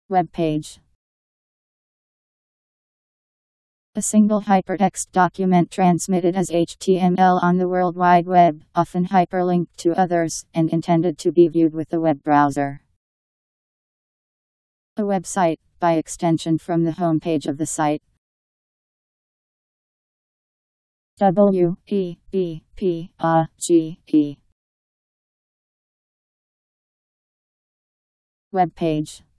Web page. A single hypertext document transmitted as HTML on the World Wide Web, often hyperlinked to others, and intended to be viewed with the web browser. A website, by extension from the homepage of the site. WEBPAGE. Web page.